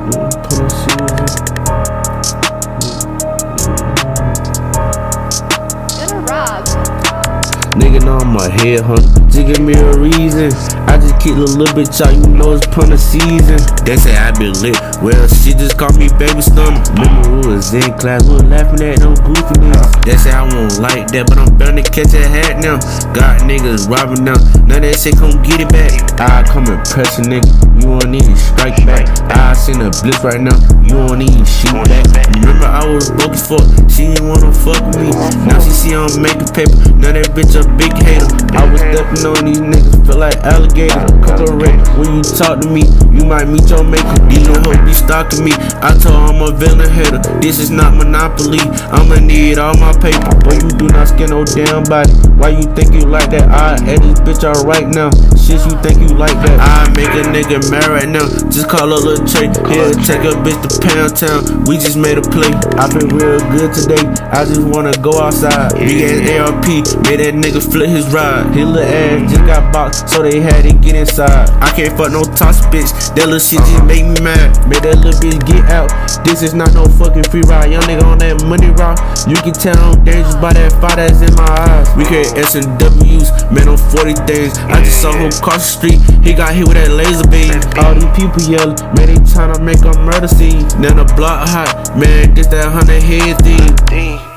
Put a season. Nigga know I'm a head hunter, just give me a reason. I just kick a little bitch out, you know it's pun of season. They say I been lit, well she just call me baby stunner. Remember we was in class, we was laughing at them goofy niggas. They say I won't like that, but I'm bound to catch a hat now. Got niggas robbing now, now they say come get it back. I come and press a nigga, you won't even strike back. I seen a blitz right now, you won't even shoot back. Remember I was broke as fuck, she didn't wanna fuck with me. Now she see I'm making paper, now that bitch a big hater. I was stepping on these niggas, feel like alligators. Coco Ray, when you talk to me, you might meet your maker. These little hoes be stalking me, I told her I'm a villain hater. This is not Monopoly, I'ma need all my paper. But you do not skin no damn body, why you think you like that? I add this bitch out right now, shit you think you like that? I make a nigga mad right now, just call a little Trey. Here, take a bitch to Pound Town, we just made a play. I been real good today, I just wanna go outside. Big ass ARP, made that nigga flip his ride. His little ass just got boxed, so they had to get inside. I can't fuck no toss bitch, that little shit just make me mad. Made that little bitch get out, this is not no fucking free ride. Young nigga on that money rock, you can tell I'm dangerous by that fire that's in my eyes. We create S and W's, man on 40 things. I just saw him cross the street, he got hit with that laser beam. All these people yelling, man they tryna make a murder scene. Now the block hot, man this that 100 head thing.